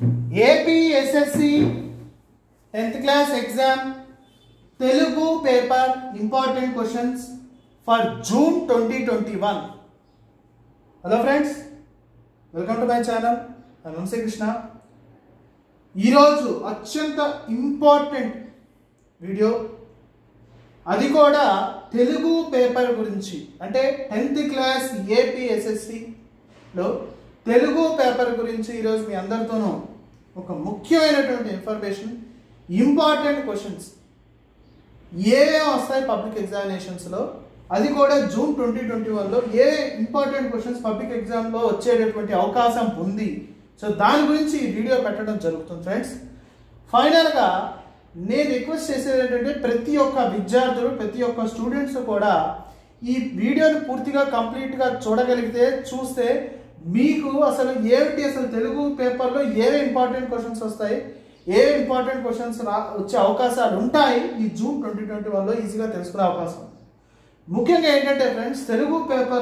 AP Ssc 10th class exam Telugu paper important questions for June 2021. Hello friends, welcome to my channel. I am Krishna. ఈరోజు అత్యంత important video, అది కూడా Telugu paper గురించి. అంటే 10th class AP ఎస్ఎస్సిలో Telugu paper గురించి ఈరోజు మీ అందరితోనూ ఒక ముఖ్యమైనటువంటి ఇన్ఫర్మేషన్, ఇంపార్టెంట్ క్వశ్చన్స్ ఏమేమి వస్తాయి పబ్లిక్ ఎగ్జామినేషన్స్లో, అది కూడా జూన్ 2021లో ఏ ఇంపార్టెంట్ క్వశ్చన్స్ పబ్లిక్ ఎగ్జామ్లో వచ్చేటటువంటి అవకాశం ఉంది. సో దాని గురించి ఈ వీడియో పెట్టడం జరుగుతుంది ఫ్రెండ్స్. ఫైనల్గా నేను రిక్వెస్ట్ చేసేది ఏంటంటే ప్రతి ఒక్క విద్యార్థులు, ప్రతి ఒక్క స్టూడెంట్స్ కూడా ఈ వీడియోని పూర్తిగా కంప్లీట్గా చూడగలిగితే, చూస్తే మీకు అసలు తెలుగు పేపర్లో ఏవే ఇంపార్టెంట్ క్వశ్చన్స్ వస్తాయి, ఏ ఇంపార్టెంట్ క్వశ్చన్స్ వచ్చే అవకాశాలు ఉంటాయి ఈ జూన్ 2021లో ఈజీగా తెలుసుకునే అవకాశం. ముఖ్యంగా ఏంటంటే ఫ్రెండ్స్, తెలుగు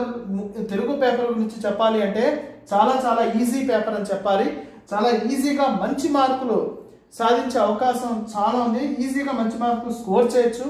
పేపర్ గురించి చెప్పాలి అంటే చాలా ఈజీ పేపర్ అని చెప్పాలి. చాలా ఈజీగా మంచి మార్కులు సాధించే అవకాశం చాలా ఉంది. ఈజీగా మంచి మార్కులు స్కోర్ చేయొచ్చు.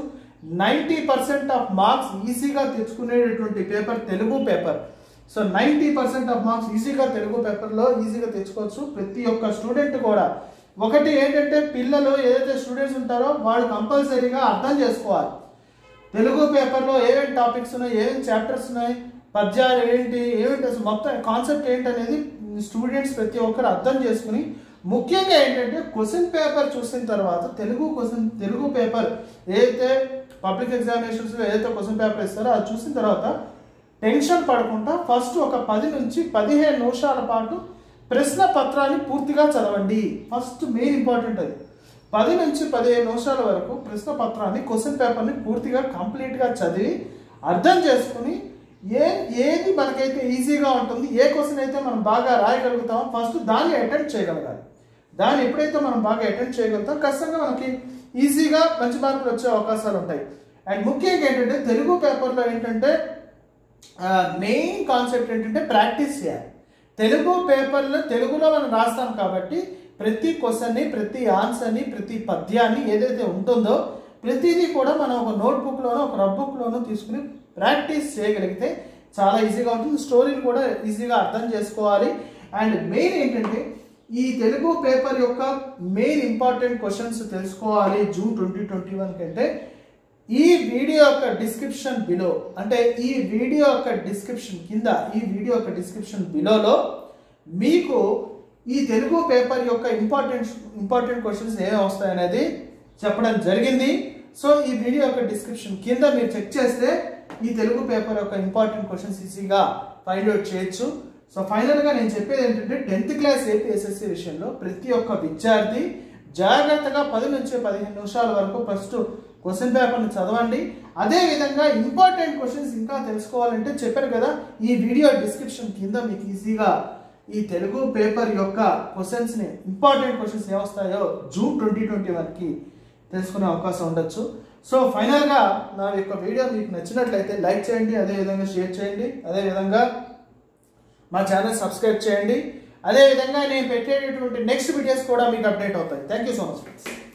90% ఆఫ్ మార్క్స్ ఈజీగా తెచ్చుకునేటటువంటి paper Telugu paper. So 90% of marks ఈజీగా తెలుగు పేపర్లో ఈజీగా తెచ్చుకోవచ్చు ప్రతి ఒక్క స్టూడెంట్ కూడా. ఒకటి ఏంటంటే, పిల్లలు ఏదైతే స్టూడెంట్స్ ఉంటారో వాళ్ళు కంపల్సరీగా అర్థం చేసుకోవాలి తెలుగు పేపర్లో ఏమేమి టాపిక్స్ ఉన్నాయి, ఏమేమి చాప్టర్స్ ఉన్నాయి, పద్యాలు ఏంటి, ఏమిటి అసలు మొత్తం కాన్సెప్ట్ ఏంటి అనేది స్టూడెంట్స్ ప్రతి ఒక్కరు అర్థం చేసుకుని, ముఖ్యంగా ఏంటంటే క్వశ్చన్ పేపర్ చూసిన తర్వాత తెలుగు పేపర్ ఏదైతే పబ్లిక్ ఎగ్జామినేషన్స్లో ఏదైతే క్వశ్చన్ పేపర్ ఇస్తారో అది చూసిన తర్వాత టెన్షన్ పడకుండా ఫస్ట్ ఒక 10 నుంచి 15 నిమిషాల పాటు ప్రశ్న పత్రాన్ని పూర్తిగా చదవండి. ఫస్ట్ మెయిన్ ఇంపార్టెంట్ అది. 10 నుంచి 15 నిమిషాల వరకు ప్రశ్న పత్రాన్ని, క్వశ్చన్ పేపర్ని పూర్తిగా కంప్లీట్గా చదివి అర్థం చేసుకుని ఏది మనకైతే ఈజీగా ఉంటుంది, ఏ క్వశ్చన్ అయితే మనం బాగా రాయగలుగుతామో ఫస్ట్ దాన్ని అటెంప్ట్ చేయగలగాలి. దాన్ని ఎప్పుడైతే మనం బాగా అటెంప్ట్ చేయగలుగుతాం ఖచ్చితంగా మనకి ఈజీగా మంచి మార్కులు వచ్చే అవకాశాలు ఉంటాయి. అండ్ ముఖ్యంగా ఏంటంటే తెలుగు పేపర్లో ఏంటంటే మెయిన్ కాన్సెప్ట్ ఏంటంటే ప్రాక్టీస్ చేయాలి. తెలుగు పేపర్లో తెలుగులో మనం రాస్తాం కాబట్టి ప్రతి క్వశ్చన్ని, ప్రతి ఆన్సర్ని, ప్రతి పద్యాన్ని ఏదైతే ఉంటుందో ప్రతిదీ కూడా మనం ఒక నోట్బుక్లోనో ఒక రఫ్ బుక్లోనో తీసుకుని ప్రాక్టీస్ చేయగలిగితే చాలా ఈజీగా ఉంటుంది. స్టోరీని కూడా ఈజీగా అర్థం చేసుకోవాలి. అండ్ మెయిన్ ఏంటంటే ఈ తెలుగు పేపర్ యొక్క మెయిన్ ఇంపార్టెంట్ క్వశ్చన్స్ తెలుసుకోవాలి జూన్ 2021 కంటే ఈ వీడియో యొక్క డిస్క్రిప్షన్ బిలో, అంటే ఈ వీడియో యొక్క డిస్క్రిప్షన్ కింద, ఈ వీడియో యొక్క డిస్క్రిప్షన్ బిలోలో మీకు ఈ తెలుగు పేపర్ యొక్క ఇంపార్టెంట్ క్వశ్చన్స్ ఏమేమి వస్తాయనేది చెప్పడం జరిగింది. సో ఈ వీడియో యొక్క డిస్క్రిప్షన్ కింద మీరు చెక్ చేస్తే ఈ తెలుగు పేపర్ యొక్క ఇంపార్టెంట్ క్వశ్చన్స్ ఈజీగా ఫైండ్ అవుట్ చేయొచ్చు. సో ఫైనల్గా నేను చెప్పేది ఏంటంటే 10th క్లాస్ ఏపీ ఎస్ఎస్సి విషయంలో ప్రతి ఒక్క విద్యార్థి జాగ్రత్తగా 10 నుంచి 15 నిమిషాల వరకు ఫస్ట్ క్వశ్చన్ పేపర్ని చదవండి. అదేవిధంగా ఇంపార్టెంట్ క్వశ్చన్స్ ఇంకా తెలుసుకోవాలంటే చెప్పారు కదా, ఈ వీడియో డిస్క్రిప్షన్ కింద మీకు ఈజీగా ఈ తెలుగు పేపర్ యొక్క క్వశ్చన్స్ని, ఇంపార్టెంట్ క్వశ్చన్స్ ఏమొస్తాయో జూన్ 2021కి తెలుసుకునే అవకాశం ఉండొచ్చు. సో ఫైనల్గా నా యొక్క వీడియో మీకు నచ్చినట్లయితే లైక్ చేయండి, అదేవిధంగా షేర్ చేయండి, అదేవిధంగా మా ఛానల్ సబ్స్క్రైబ్ చేయండి. అదేవిధంగా నేను పెట్టేటటువంటి నెక్స్ట్ వీడియోస్ కూడా మీకు అప్డేట్ అవుతాయి. Thank you so much.